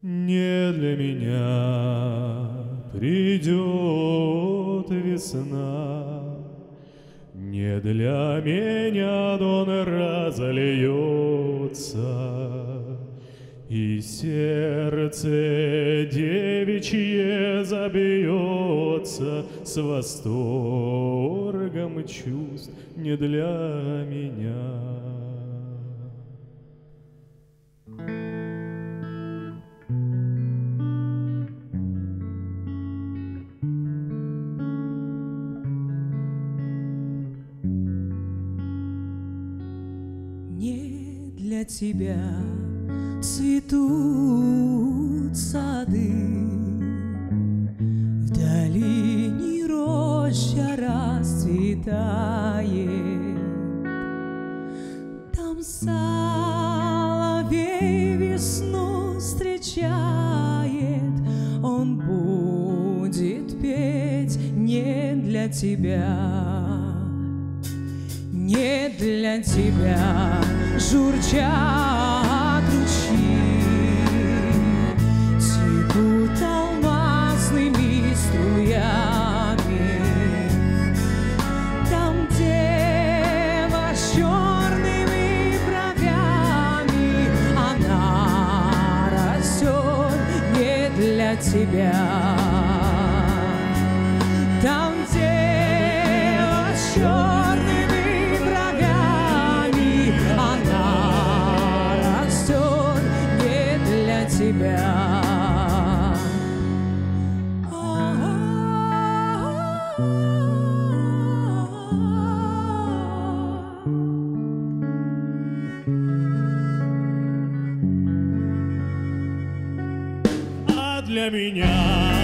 Не для меня придет весна, не для меня дон разольется, и сердце девичье забьется с восторгом чувств не для меня. Не для тебя цветут сады, в долине роща расцветает. Там соловей весну встречает, он будет петь не для тебя. Не для тебя журчат ручьи, текут алмазными струями. Там дева с черными бровями, она растет не для тебя. Там дева с черными бровями, она растет не для тебя. А для меня